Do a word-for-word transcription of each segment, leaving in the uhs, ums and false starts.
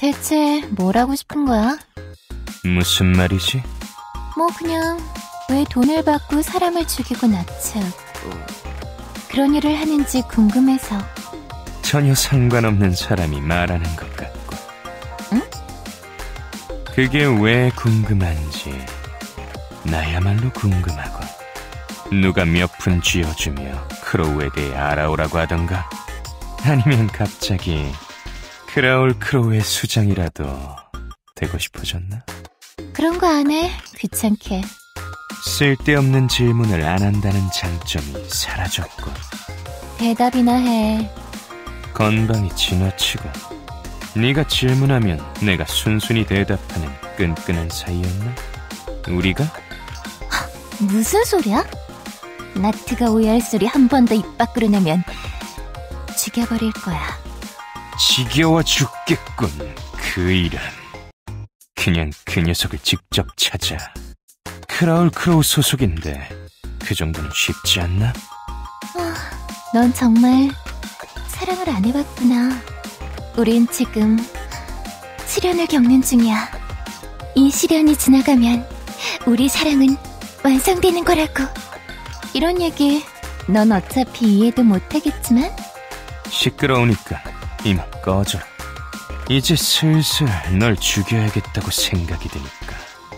대체 뭘 하고 싶은 거야? 무슨 말이지? 뭐 그냥 왜 돈을 받고 사람을 죽이고 납치하고 그런 일을 하는지 궁금해서. 전혀 상관없는 사람이 말하는 것 같고. 응? 그게 왜 궁금한지 나야말로 궁금하군. 누가 몇 푼 쥐어주며 크로우에 대해 알아오라고 하던가? 아니면 갑자기 크라울 크로우의 수장이라도 되고 싶어졌나? 그런 거 안 해. 귀찮게. 쓸데없는 질문을 안 한다는 장점이 사라졌군. 대답이나 해. 건방이 지나치고. 네가 질문하면 내가 순순히 대답하는 끈끈한 사이였나? 우리가? 무슨 소리야? 나트가 오해할 소리 한 번 더 입 밖으로 내면 죽여버릴 거야. 지겨워 죽겠군. 그 일은 그냥 그 녀석을 직접 찾아. 크라울 크로우 소속인데 그 정도는 쉽지 않나? 아, 넌 정말 사랑을 안 해봤구나. 우린 지금 시련을 겪는 중이야. 이 시련이 지나가면 우리 사랑은 완성되는 거라고. 이런 얘기 넌 어차피 이해도 못하겠지만. 시끄러우니까 이만 꺼져라. 이제 슬슬 널 죽여야겠다고 생각이 드니까.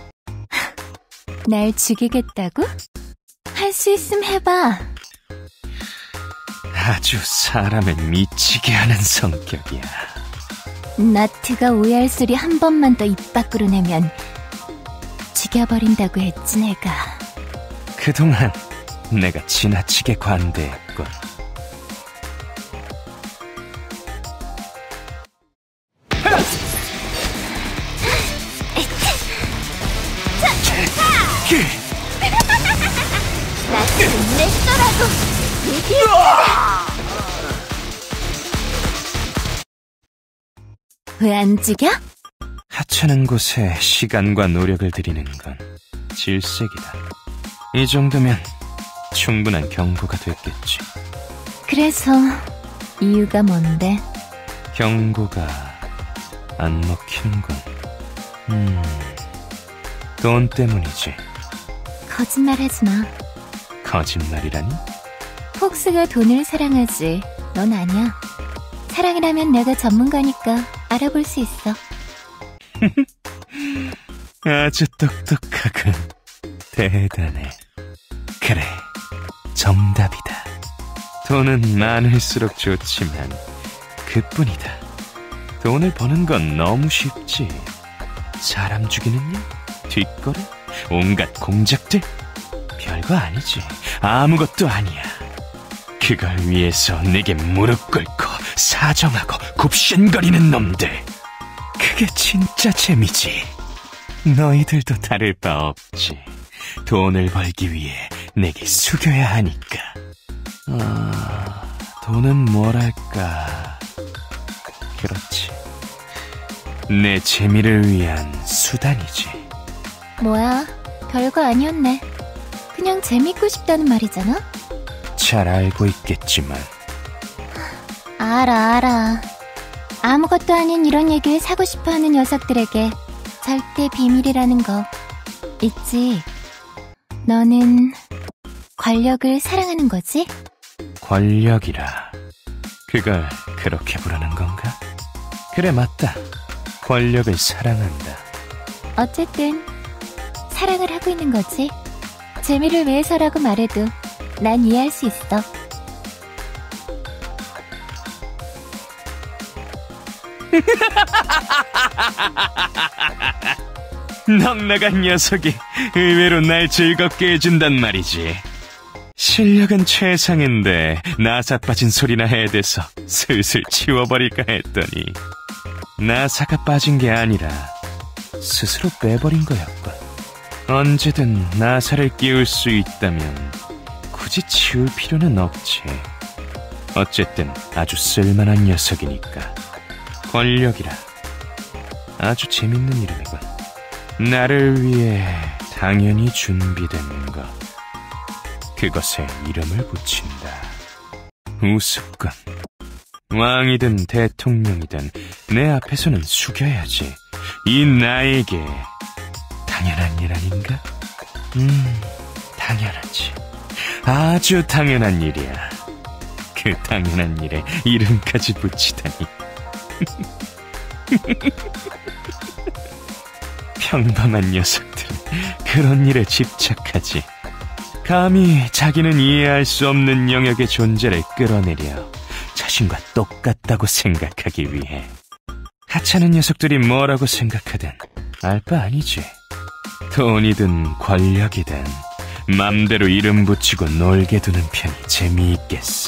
날 죽이겠다고? 할 수 있음 해봐. 아주 사람을 미치게 하는 성격이야. 나트가 오해할 소리 한 번만 더 입 밖으로 내면 죽여버린다고 했지 내가. 그동안 내가 지나치게 관대했군. 나트는 내 거라고. 왜 안 죽여? 하찮은 곳에 시간과 노력을 들이는 건 질색이다. 이 정도면 충분한 경고가 됐겠지. 그래서 이유가 뭔데? 경고가 안 먹히는군. 음, 돈 때문이지. 거짓말하지 마. 거짓말이라니? 폭스가 돈을 사랑하지. 넌 아니야. 사랑이라면 내가 전문가니까 알아볼 수 있어. 아주 똑똑하군. 대단해. 그래, 정답이다. 돈은 많을수록 좋지만 그뿐이다. 돈을 버는 건 너무 쉽지. 사람 죽이는 일? 뒷거래? 온갖 공작들? 별거 아니지. 아무것도 아니야. 그걸 위해서 내게 무릎 꿇고 사정하고 굽신거리는 놈들. 그게 진짜 재미지. 너희들도 다를 바 없지. 돈을 벌기 위해 내게 숙여야 하니까. 아, 돈은 뭐랄까. 그렇지. 내 재미를 위한 수단이지. 뭐야, 별거 아니었네. 그냥 재밌고 싶다는 말이잖아? 잘 알고 있겠지만. 알아, 알아. 아무것도 아닌 이런 얘기를 사고 싶어하는 녀석들에게 절대 비밀이라는 거 있지. 너는 권력을 사랑하는 거지? 권력이라. 그걸 그렇게 부르는 건가? 그래, 맞다. 권력을 사랑한다. 어쨌든 사랑을 하고 있는 거지. 재미를 위해서라고 말해도 난 이해할 수 있어. 넉나간 녀석이 의외로 날 즐겁게 해준단 말이지. 실력은 최상인데 나사 빠진 소리나 해대서 슬슬 치워버릴까 했더니 나사가 빠진 게 아니라 스스로 빼버린 거였군. 언제든 나사를 끼울 수 있다면 굳이 치울 필요는 없지. 어쨌든 아주 쓸만한 녀석이니까. 권력이라. 아주 재밌는 이름이군. 나를 위해 당연히 준비된 것. 그것에 이름을 붙인다. 우습군. 왕이든 대통령이든 내 앞에서는 숙여야지. 이 나에게 당연한 일 아닌가? 음, 당연하지. 아주 당연한 일이야. 그 당연한 일에 이름까지 붙이다니. 평범한 녀석들은 그런 일에 집착하지. 감히 자기는 이해할 수 없는 영역의 존재를 끌어내려 자신과 똑같다고 생각하기 위해. 하찮은 녀석들이 뭐라고 생각하든 알 바 아니지. 돈이든 권력이든 맘대로 이름 붙이고 놀게 두는 편이 재미있겠어.